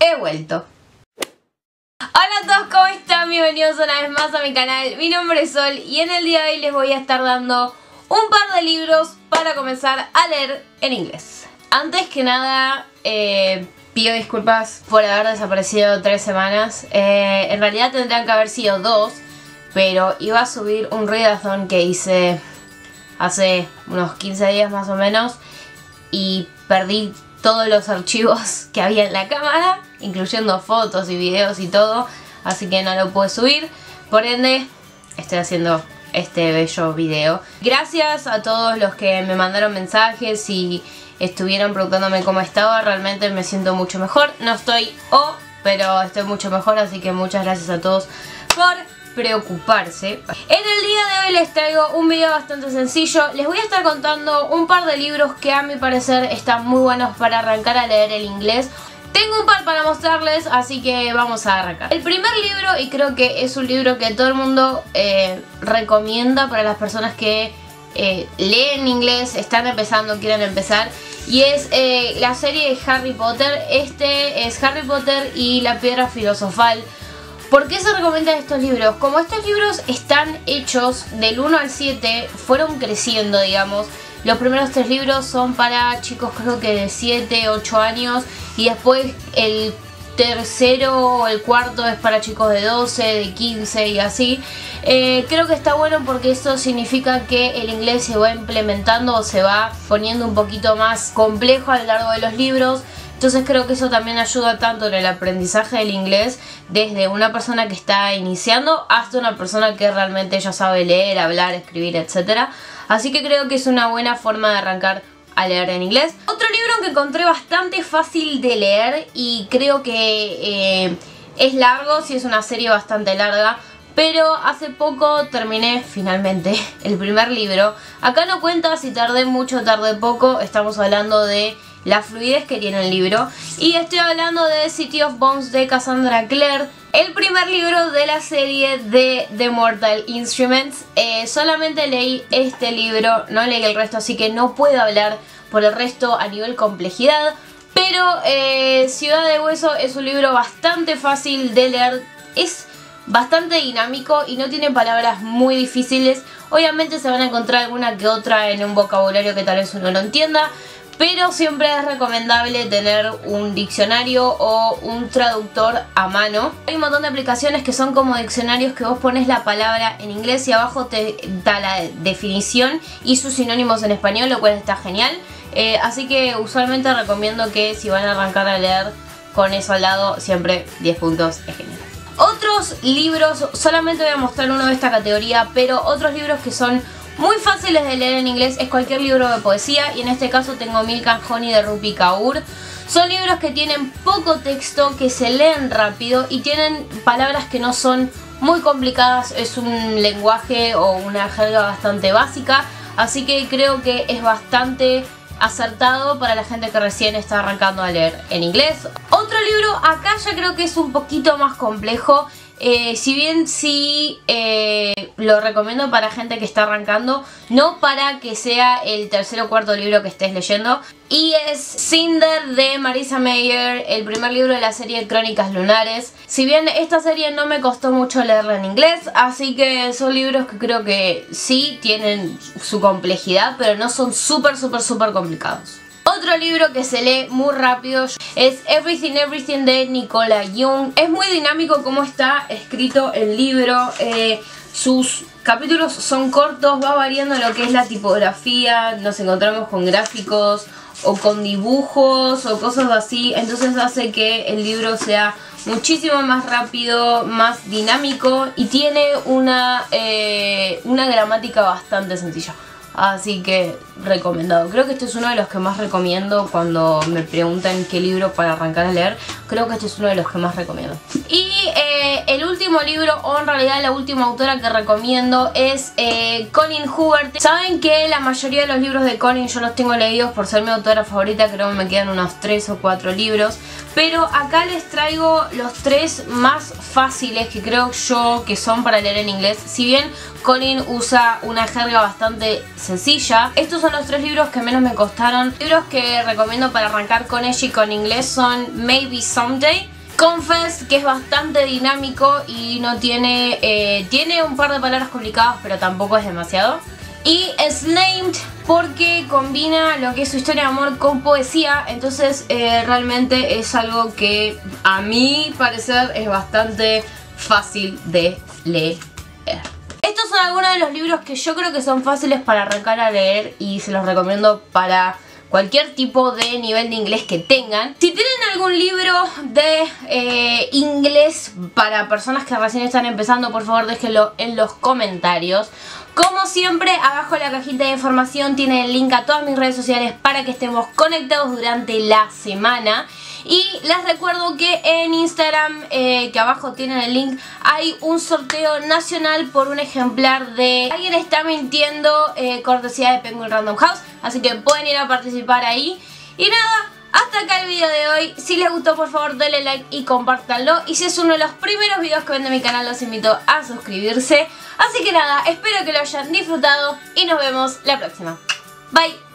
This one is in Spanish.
He vuelto. Hola a todos, ¿cómo están? Bienvenidos una vez más a mi canal. Mi nombre es Sol y en el día de hoy les voy a estar dando un par de libros para comenzar a leer en inglés. Antes que nada, pido disculpas por haber desaparecido 3 semanas. En realidad tendrían que haber sido 2, pero iba a subir un readathon que hice hace unos 15 días más o menos y perdí todos los archivos que había en la cámara, incluyendo fotos y videos y todo, así que no lo pude subir. Por ende, estoy haciendo este bello video. Gracias a todos los que me mandaron mensajes y estuvieron preguntándome cómo estaba. Realmente me siento mucho mejor. No estoy pero estoy mucho mejor, así que muchas gracias a todos por preocuparse. En el día de hoy les traigo un video bastante sencillo. Les voy a estar contando un par de libros que a mi parecer están muy buenos para arrancar a leer el inglés. Tengo un par para mostrarles, así que vamos a arrancar. El primer libro, y creo que es un libro que todo el mundo recomienda para las personas que leen inglés, están empezando, quieren empezar, y es la serie de Harry Potter. Este es Harry Potter y la Piedra Filosofal. ¿Por qué se recomiendan estos libros? Como estos libros están hechos del 1 al 7, fueron creciendo, digamos. Los primeros 3 libros son para chicos creo que de 7, 8 años. Y después el tercero o el cuarto es para chicos de 12, de 15 y así. Creo que está bueno porque esto significa que el inglés se va implementando o se va poniendo un poquito más complejo a lo largo de los libros. Entonces creo que eso también ayuda tanto en el aprendizaje del inglés, desde una persona que está iniciando hasta una persona que realmente ya sabe leer, hablar, escribir, etc. Así que creo que es una buena forma de arrancar a leer en inglés. Otro libro que encontré bastante fácil de leer y creo que es largo, sí, es una serie bastante larga, pero hace poco terminé finalmente el primer libro. Acá no cuenta si tardé mucho o tardé poco, estamos hablando de la fluidez que tiene el libro. Y estoy hablando de City of Bones de Cassandra Clare, el primer libro de la serie de The Mortal Instruments. Solamente leí este libro, no leí el resto, así que no puedo hablar por el resto a nivel complejidad. Pero Ciudad de Hueso es un libro bastante fácil de leer, es bastante dinámico y no tiene palabras muy difíciles. Obviamente se van a encontrar alguna que otra en un vocabulario que tal vez uno no entienda, pero siempre es recomendable tener un diccionario o un traductor a mano. Hay un montón de aplicaciones que son como diccionarios que vos pones la palabra en inglés y abajo te da la definición y sus sinónimos en español, lo cual está genial. Así que usualmente recomiendo que si van a arrancar a leer con eso al lado, siempre 10 puntos es genial. Otros libros, solamente voy a mostrar uno de esta categoría, pero otros libros que son muy fáciles de leer en inglés es cualquier libro de poesía, y en este caso tengo Milk and Honey de Rupi Kaur. Son libros que tienen poco texto, que se leen rápido y tienen palabras que no son muy complicadas. Es un lenguaje o una jerga bastante básica, así que creo que es bastante acertado para la gente que recién está arrancando a leer en inglés. Otro libro, acá ya creo que es un poquito más complejo. Si bien sí lo recomiendo para gente que está arrancando, no para que sea el tercer o cuarto libro que estés leyendo. Y es Cinder de Marissa Meyer, el primer libro de la serie Crónicas Lunares. Si bien esta serie no me costó mucho leerla en inglés, así que son libros que creo que sí tienen su complejidad, pero no son súper complicados. Otro libro que se lee muy rápido es Everything Everything de Nicola Young. Es muy dinámico como está escrito el libro. Sus capítulos son cortos, va variando lo que es la tipografía. Nos encontramos con gráficos o con dibujos o cosas así. Entonces hace que el libro sea muchísimo más rápido, más dinámico y tiene una gramática bastante sencilla. Así que recomendado. Creo que este es uno de los que más recomiendo cuando me preguntan qué libro para arrancar a leer. Creo que este es uno de los que más recomiendo. Y el último libro, o en realidad la última autora que recomiendo, es Colleen Hoover. Saben que la mayoría de los libros de Colleen yo los tengo leídos por ser mi autora favorita. Creo que me quedan unos 3 o 4 libros. pero acá les traigo los 3 más fáciles que creo yo que son para leer en inglés. Si bien Colin usa una jerga bastante sencilla, estos son los 3 libros que menos me costaron. Libros que recomiendo para arrancar con ella y con inglés son Maybe Someday, Confess, que es bastante dinámico y no tiene, tiene un par de palabras complicadas, pero tampoco es demasiado. Y Slamed, porque combina lo que es su historia de amor con poesía, entonces realmente es algo que a mi parecer es bastante fácil de leer. Estos son algunos de los libros que yo creo que son fáciles para arrancar a leer y se los recomiendo para cualquier tipo de nivel de inglés que tengan. Si tienen algún libro de inglés para personas que recién están empezando, por favor déjenlo en los comentarios. Como siempre, abajo en la cajita de información tiene el link a todas mis redes sociales para que estemos conectados durante la semana. Y les recuerdo que en Instagram, que abajo tienen el link, hay un sorteo nacional por un ejemplar de Alguien está mintiendo, cortesía de Penguin Random House. Así que pueden ir a participar ahí. Y nada, hasta acá el video de hoy. Si les gustó, por favor denle like y compártanlo. Y si es uno de los primeros videos que ven de mi canal, los invito a suscribirse. Así que nada, espero que lo hayan disfrutado y nos vemos la próxima. Bye.